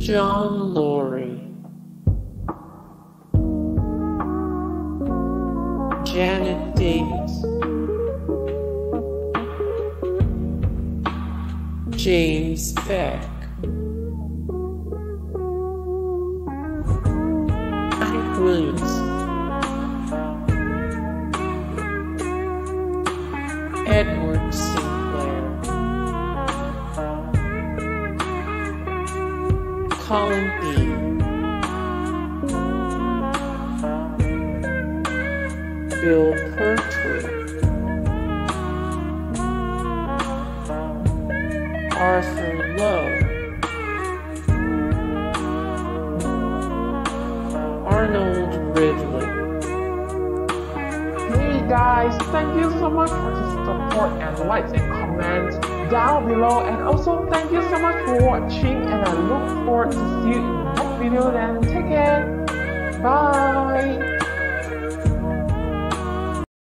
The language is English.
John Lowe, Janet Davis, James Beck, Hank Williams, Edward Sinclair, Colin Bean, Bill Pertwee, Arthur Lowe, Arnold Ridley. Hey guys, thank you so much for the support and likes and comments down below, and also thank you so much for watching, and I look forward to see you in the next video. Then take care.